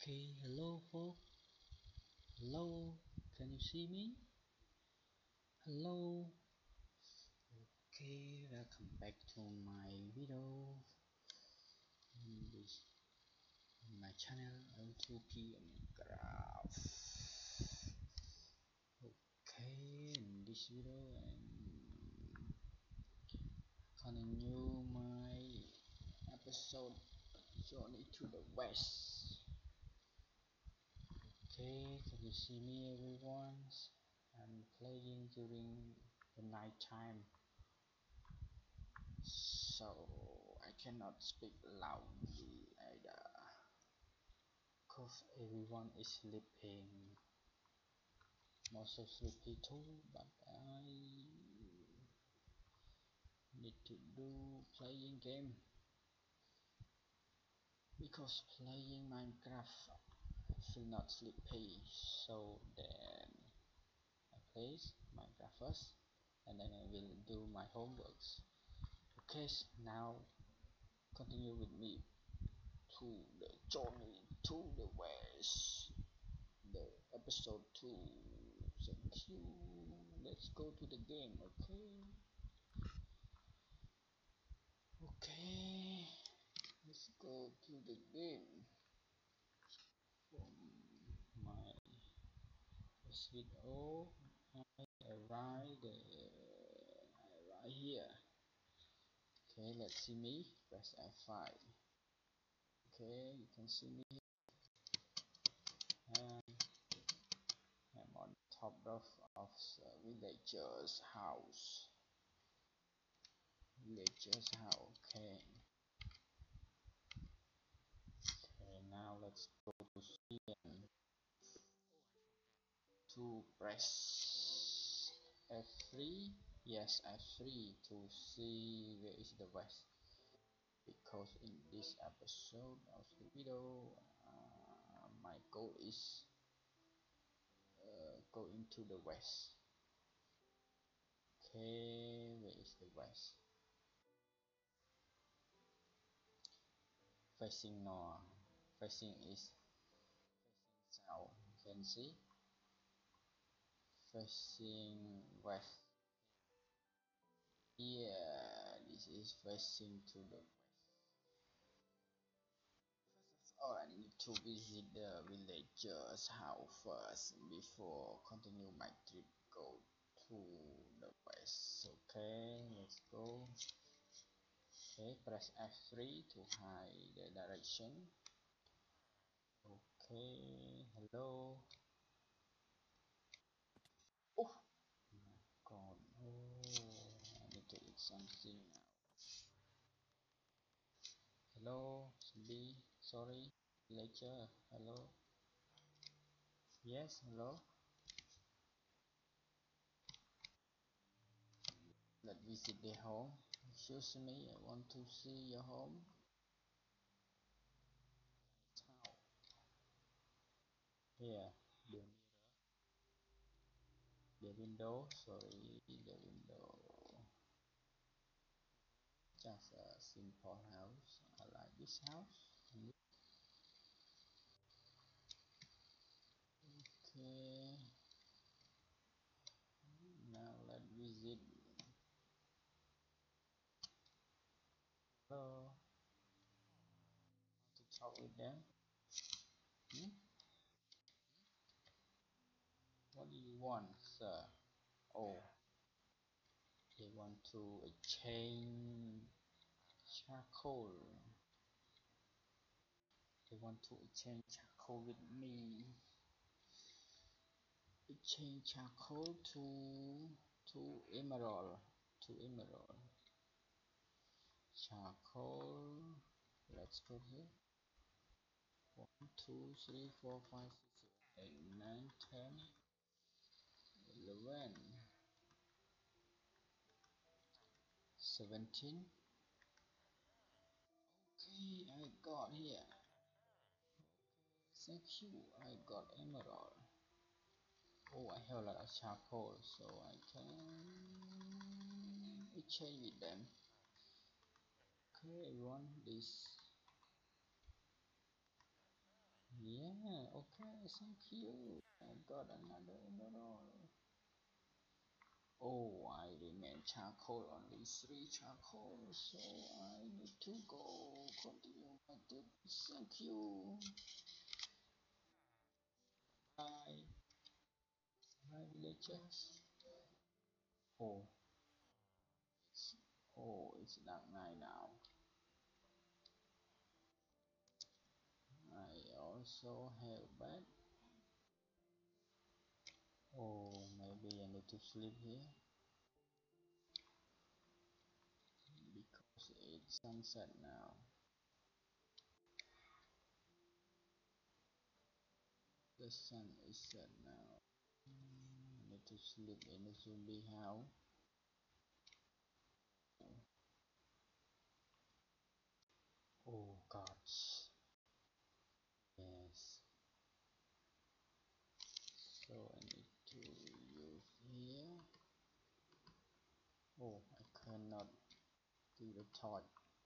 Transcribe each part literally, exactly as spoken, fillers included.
Okay, hello folks. Hello, can you see me? Hello. Okay, welcome back to my video in this in my channel L two P M craft. Okay, in this video I'm continue my episode Journey to the West. Okay, can you see me everyone? I'm playing during the night time, so I cannot speak loudly either because everyone is sleeping. Most of sleepy too, but I need to do playing game because playing Minecraft I feel not sleepy. So then I play Minecraft first and then I will do my homeworks. Okay, now continue with me to the journey to the west, the episode two. Thank you. Let's go to the game. Okay, okay, let's go to the game. From my first video I arrived uh, I arrived here. Okay, let's see me. Press F five. Okay, you can see me, and I'm on top of of the villager's house. Villager's house. Okay. Okay. Now let's go to C and to press F three. Yes, F three to see where is the west. Because in this episode of the video, uh, my goal is uh, going to the west. Okay, where is the west? Facing north. Facing east. Facing south. You can see. Facing west. Yeah, this is facing to the west. First of all, I need to visit the villager's house first before continue my trip. Go to the west. Okay, let's go. Okay, press F three to hide the direction. Okay, hello. Oh my god, oh, I need to eat something now. Hello, B, sorry, lecture, hello. Yes, hello. Let's visit the home. Excuse me, I want to see your home. How? Here, the mirror, the window, sorry, the window. Just a simple house. I like this house. Okay, now let's visit. Hello, to talk with them. Hmm? What do you want, sir? Oh, they want to exchange charcoal. They want to exchange charcoal with me. Exchange charcoal to to emerald. To emerald. Charcoal. Let's go here. One, two, three, four, five, six, seven, eight, nine, ten, eleven, seventeen. Okay, I got here. Thank you, I got emerald. Oh, I have a lot of charcoal, so I can exchange with them. Okay, I want this. Yeah, Yeah, okay, thank you. I got another emerald. Oh, I remain charcoal, only three charcoal, so I need to go continue my tip. Thank you. Bye. Bye, villagers. Oh, it's, oh, it's dark night now. I also have bed. Oh, maybe I need to sleep here because it's sunset now. The sun is set now. I need to sleep in a zombie house. Oh gosh. Yes. So I need to use here. Oh, I cannot do the torch.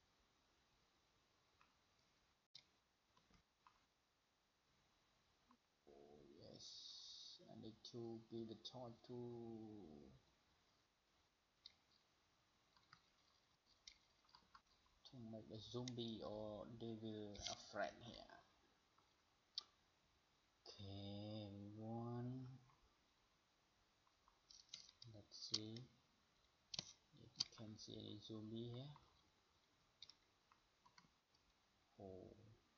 Oh yes. I need to give the torch to to make a zombie or they will afraid here. Okay, everyone. Let's see if you can see any zombie here. Oh,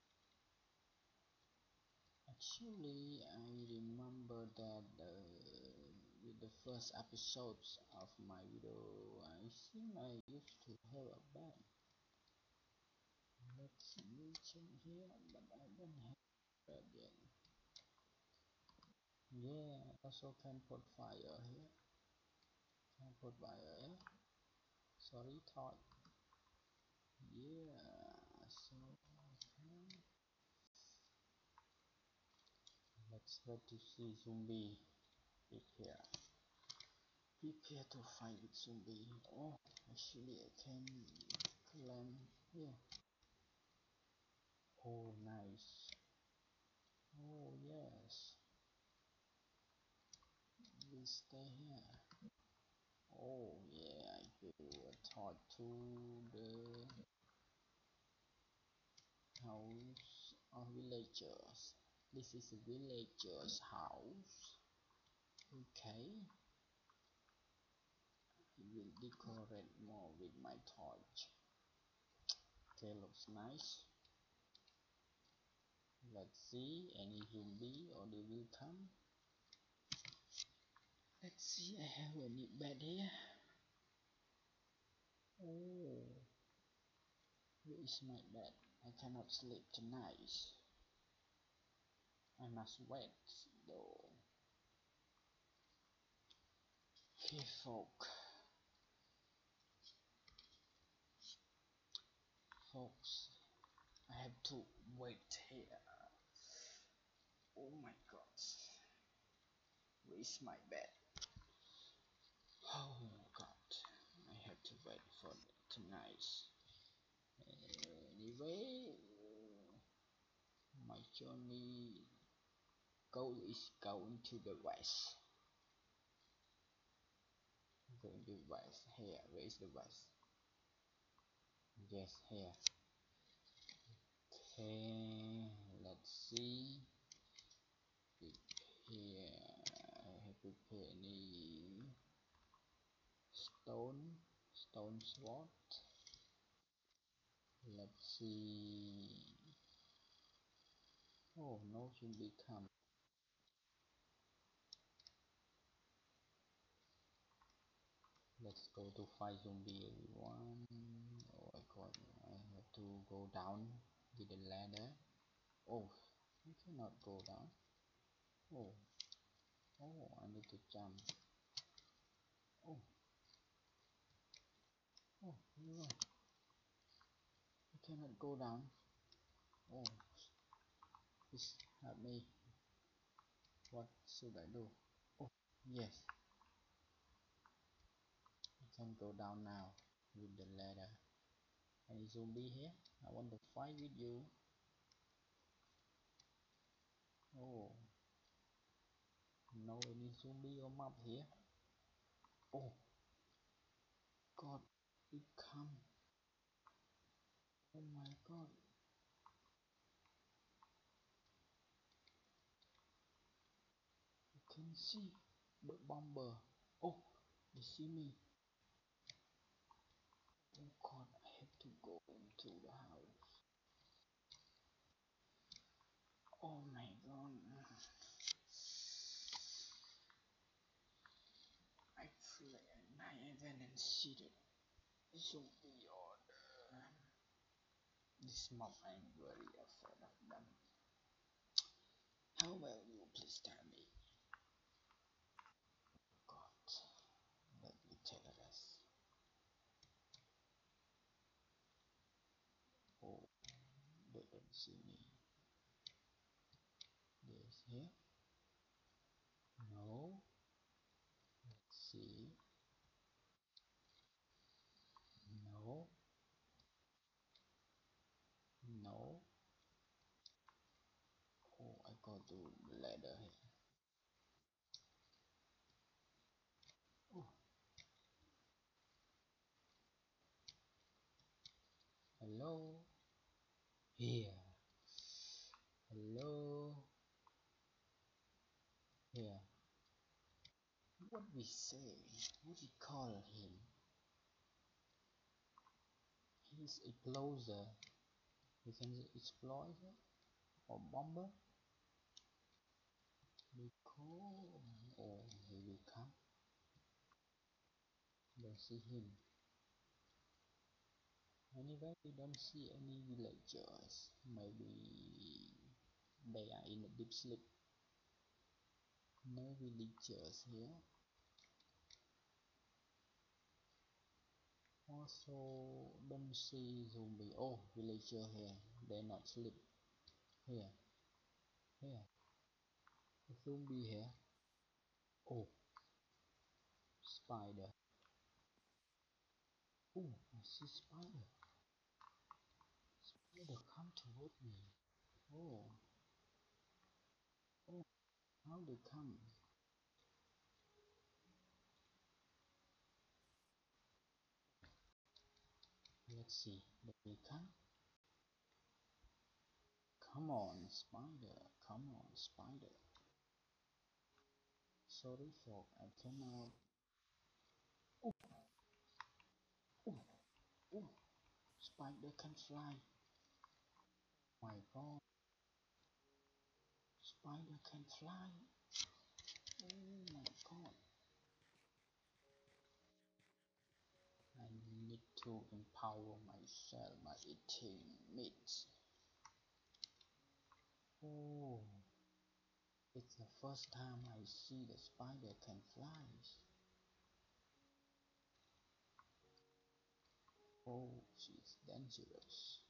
actually, I remember that uh, with the first episodes of my video, I think I used to have a bed. Let's check here, but I don't have bed yet. Yeah, also can put fire here. Can put fire here. Sorry, thought. Yeah, so okay. Let's wait to see zombie. Prepare. Prepare to fight with zombie. Oh, actually I can climb here. Oh, nice. Oh, yes. We stay here. Oh, yeah, I build a torch to the house of villagers. This is a villager's house. Okay. I will decorate more with my torch. Okay, looks nice. Let's see any zombie or they will come. Let's see, I have a new bed here. Oh, where is my bed? I cannot sleep tonight. I must wait though. Okay, folk. Folks, I have to wait here. Oh my god. Where is my bed? Oh god. I have to wait for tonight. Anyway, my journey goal is going to the west. Going to the west. Here, where is the west? Yes, here. Okay, let's see. Here, I have prepared any stone, stone sword. Let's see. Oh, no zombie come. Let's go to fight zombie everyone. Oh my god, I have to go down with the ladder. Oh, I cannot go down. Oh, oh, I need to jump. Oh, oh, no, I cannot go down. Oh, please help me. What should I do? Oh, yes, I can go down now with the ladder. Any zombie here? I want to fight with you. Oh, no any zombie or mob here. Oh god, it come. Oh my god. You can see the bomber. Oh, they see me. Oh god, I have to go into the house. Oh my god. I feel like I went and see the zombie or the this mob. I'm very afraid of them. How will you please tell me? God, let me take a rest. Oh, they don't see me. This here? No. Let's see. No. No. Oh, I got to the ladder here. Oh, hello. Here. Hello. Here. What we say? What we call him? He's a closer. We can say exploiter or bomber. We call. Oh, here we come. Don't see him. Anyway, we don't see any villagers. Maybe they are in a deep sleep. No villagers here. Also don't see zombie. Oh, villager here. They not sleep. Here. Here. A zombie here. Oh, spider. Oh, I see spider. Spider come toward me. Oh, oh, how they come? Let's see. They come. Come on, spider. Come on, spider. Sorry, folk. I cannot. Oh, oh, oh. Spider can fly. My god. Spider can fly. Oh my god. I need to empower myself by eating meat. Oh, it's the first time I see the spider can fly. Oh, she's dangerous.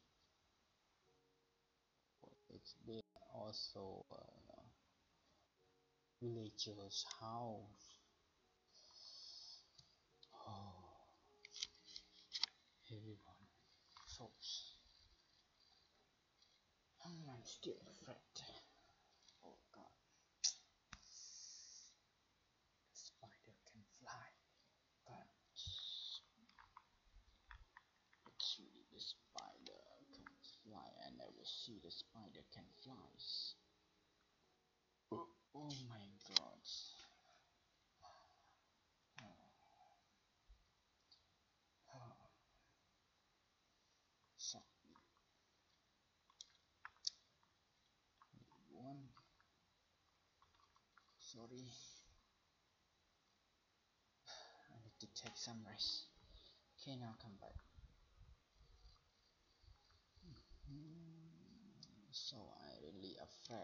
Oh, it's there also a villager's house. Oh, everyone, folks. I'm still afraid. Oh god, the spider can fly. God. Actually, the spider can fly. I never see the spider can fly. Oh, oh my god. Oh, oh. So, one. Sorry. I need to take some rest. Okay, now come back. Hmm. So I really afraid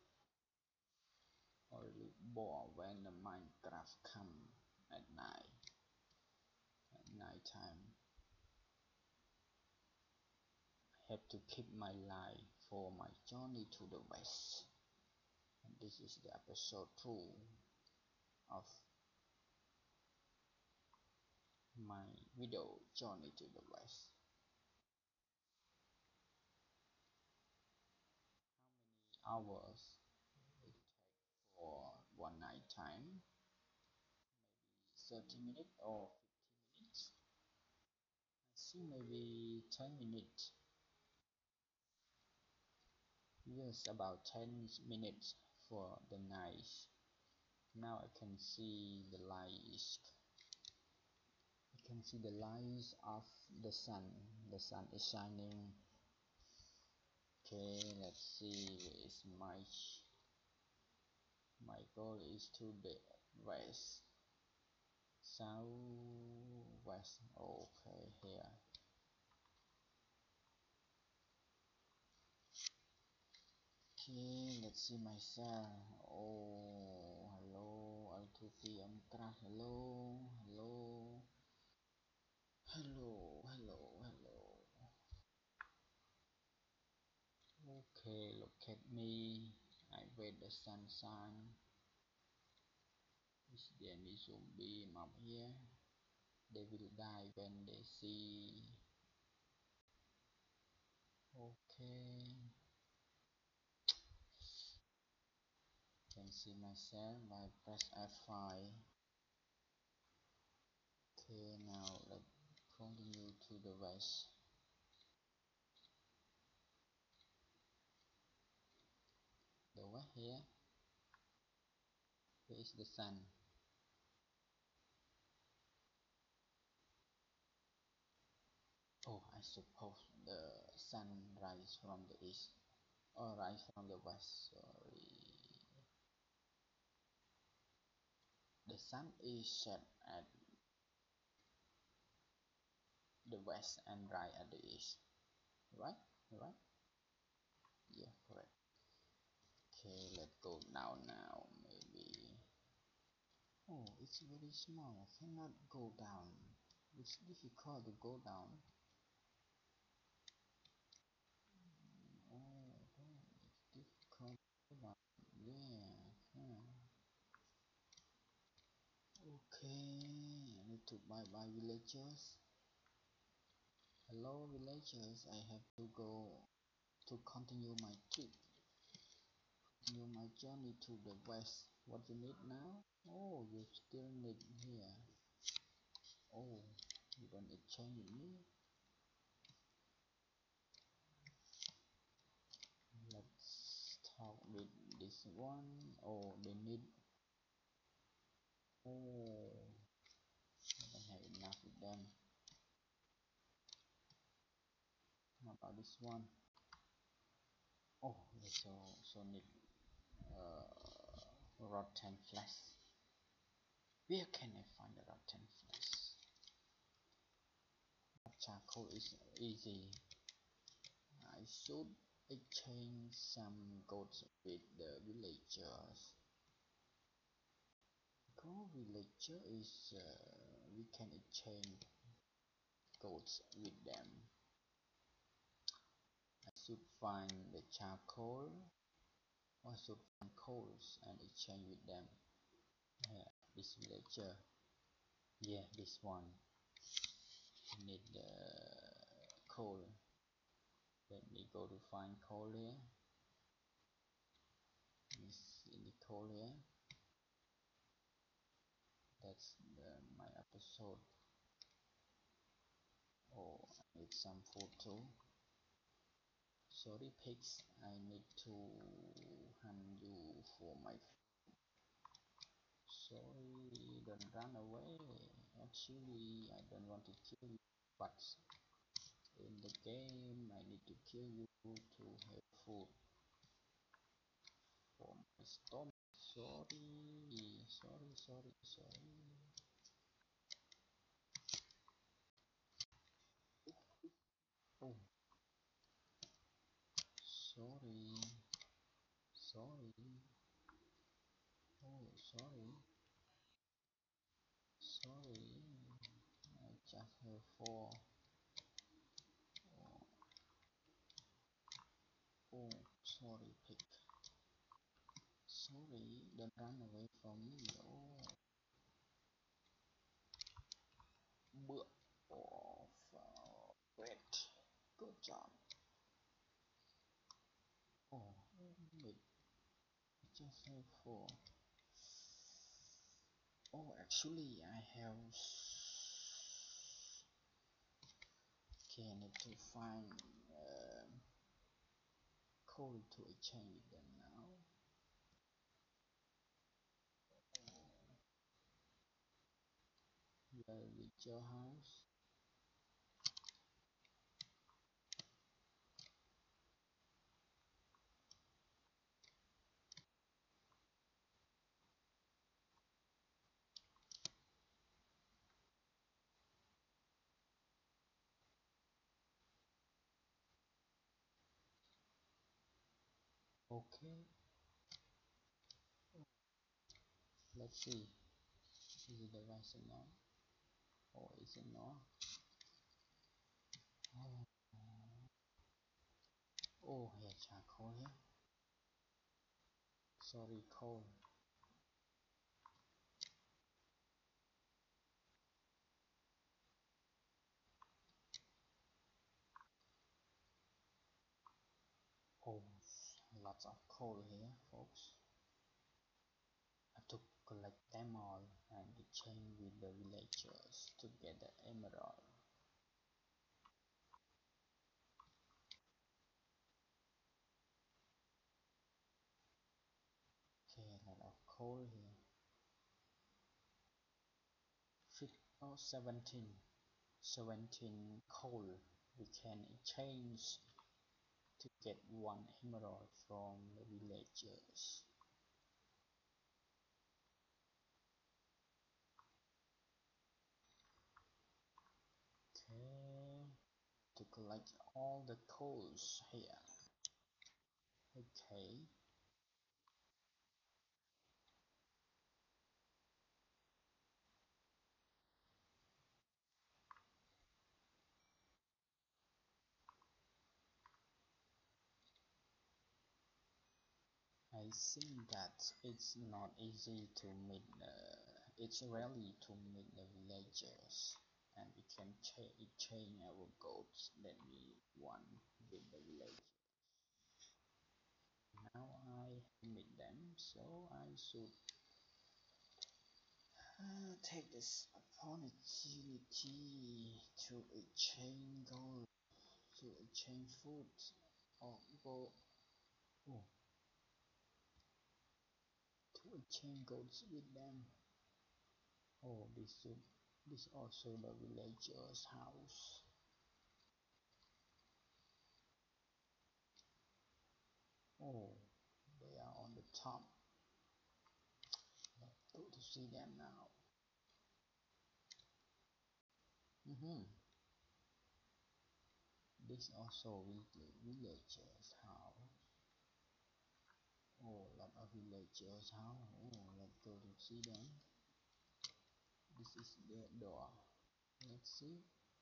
or really bored when the Minecraft come at night. At night time. I have to keep my life for my journey to the west. And this is the episode two of my video journey to the west. How many hours thirty minutes or fifty minutes. I think maybe ten minutes. Yes, about ten minutes for the night. Now I can see the light. I can see the light of the sun. The sun is shining. Okay, let's see. Where is my my goal is to the west, south, west. Okay, here. Okay, let's see myself. Oh, hello, L two P M craft. Hello, hello, hello, hello, hello. Okay, look at me. I wait the sunshine. Is there any zombie up here? They will die when they see. Okay, can see myself. I press F five. Okay, now let's continue to the west. The west here. Where is the sun? Oh, I suppose the sun rise from the east or rise from the west. Sorry. The sun is set at the west and rise at the east. Right? Right? Yeah, correct. Okay, let's go down now. Maybe. Oh, it's very small. I cannot go down. It's difficult to go down. Oh, oh it's difficult to go down. Yeah. Huh. Okay, I need to bye bye villagers. Hello villagers, I have to go to continue my trip. Continue my journey to the west. What you need now? Oh, you still need here. Oh, you don't exchange with me? Let's talk with this one. Oh, they need. Oh, I don't have enough with them. How about this one? Oh, they so so need uh, rotten flesh. Where can I find the rotten flesh? Charcoal is easy. I should exchange some goats with the villagers. Go villager is uh, we can exchange goats with them. I should find the charcoal or I should find coals and exchange with them. Yeah, this villager. Yeah, this one. I need the coal. Let me go to find coal here. This in the coal here. That's the, my episode. Oh, I need some food too. Sorry pigs, I need to hunt you for my food. Sorry, don't run away. Actually, I don't want to kill you, but in the game I need to kill you to have food for my stomach. Sorry, sorry, sorry, sorry. Oh, sorry, sorry. Oh, sorry, sorry. I just have four. Oh, oh, sorry, pig. Sorry, don't run away from me. Oh, but oh, oh, great, good job. Oh, wait, I just have four. Oh, actually, I have. Okay, I need to find uh, coal to exchange with them now. Where is your house? Okay, let's see. Is it the right signal? Or is it not? Oh, oh, here, charcoal here. Sorry, coal. Oh, lots of coal here, folks. I have to collect them all and exchange with the villagers to get the emerald. Okay, a lot of coal here. Fifth, oh, seventeen. seventeen coal we can exchange to get one emerald from the villagers. Okay, to collect all the coals here. Okay, I think that it's not easy to meet the, it's rarely to meet the villagers, and we can exchange our goods that we want with the villagers. Now I meet them, so I should uh, take this opportunity to exchange gold, to exchange food, or go, oh, to exchange goods with them. Oh, this should, this also the villager's house. Oh, they are on the top. Let's go to see them now. Mm-hmm. This also villager's house. Oh, lot of villagers house. Oh, let's go to see them. This is their door. Let's see.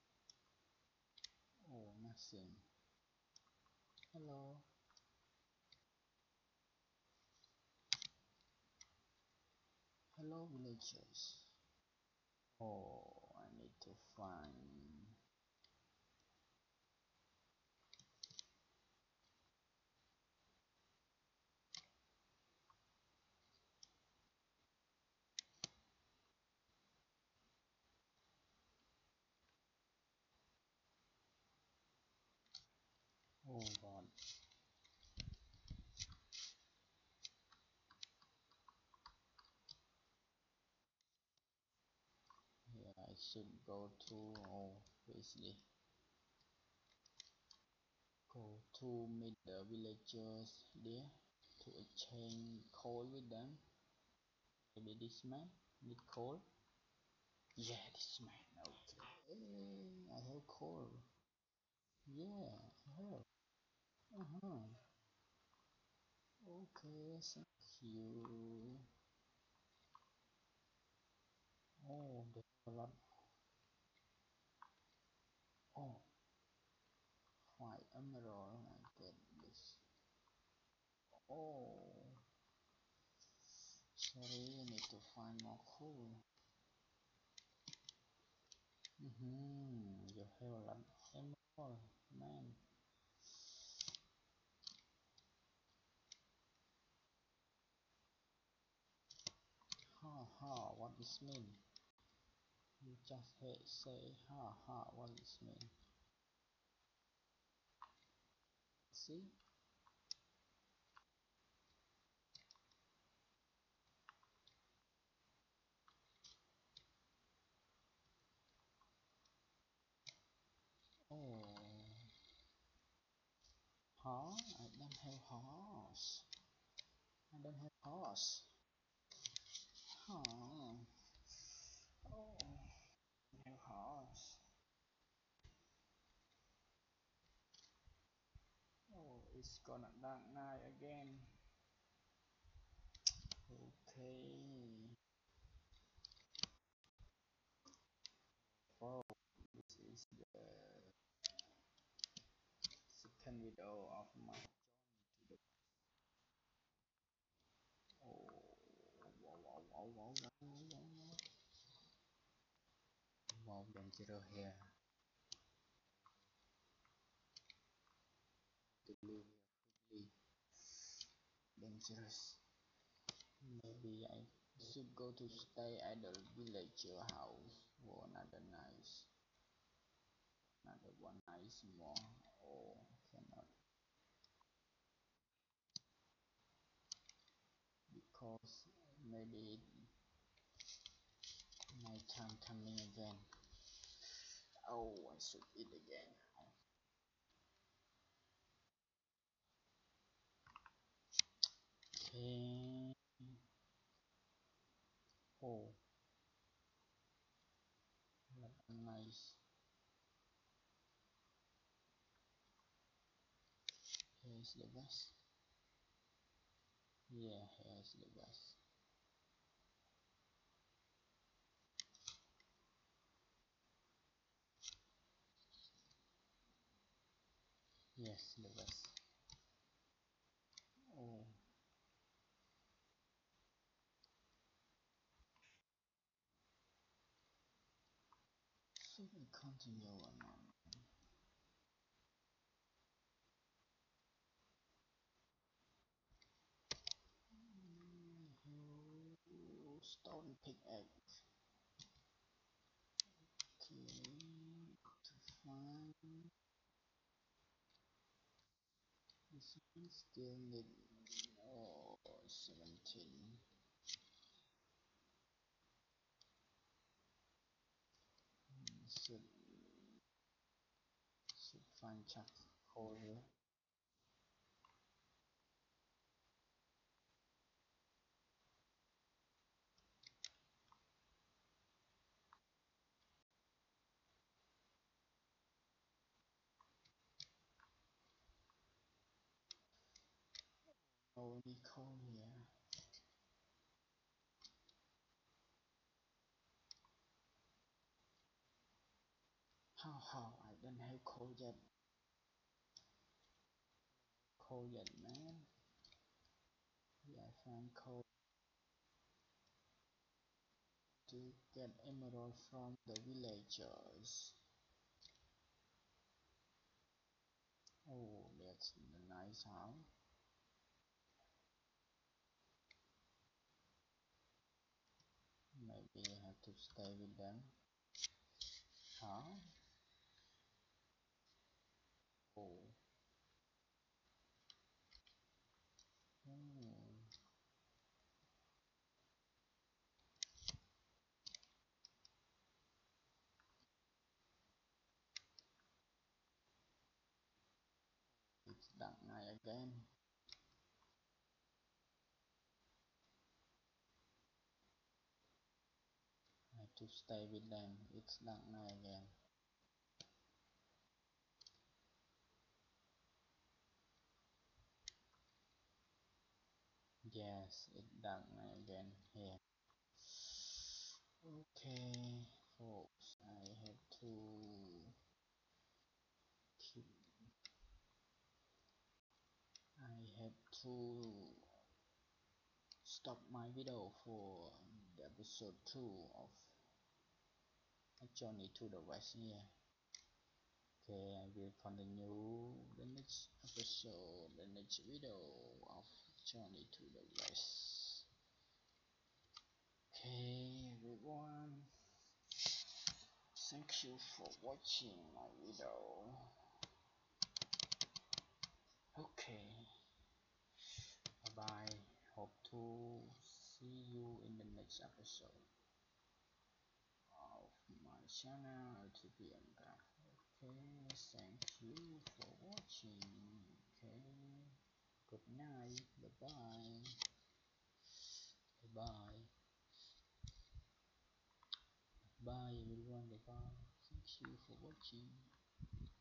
Oh, nothing. Hello. Hello, villagers. Oh, I need to find. Oh God. Yeah, I should go to. Oh, basically go to meet the villagers there to exchange coal with them. Maybe this man need coal. Yeah, this man. Okay. I have coal. Yeah, I have. Uh huh. Okay, thank you. Oh, there's a lot. Oh, five emerald. I get this. Oh, sorry, I need to find more coal. Mm-hmm. You have a lot of emerald, man. Ha ha, what this mean? You just hate say ha ha, what this mean? See? Oh, huh? I don't have horse. I don't have horse. Huh? Oh, I don't have horse. Oh, it's gonna dark night again. Okay. Oh, this is the second video of my journey to the oh wow wow wow wow wow wow wow wow dangerous here to leave here quickly dangerous maybe I should go to stay at the villager house or another nice another one nice more oh cannot because maybe night time coming again oh I should eat again okay oh what a nice here's the best yeah here's the best yes the best oh should we continue or not mm, stone pickaxe okay to find this one still need oh seventeen mm, should should find charcoal here no any coal here how how I don't have coal yet coal yet man yeah I find coal to get emerald from the villagers oh that's a nice house maybe I have to stay with them huh oh hmm. It's dark night again I have to stay with them it's dark night again yes it's dark night again here okay folks I have to keep I have to stop my video for the episode two of a journey to the west here okay I will continue the next episode the next video of journey to the west Okay, everyone. Thank you for watching my video. Okay, bye bye. Hope to see you in the next episode of my channel L two P M craft. Okay, thank you for watching. Okay, good night. Bye bye. Bye bye. Bye everyone. Bye bye. Thank you for watching.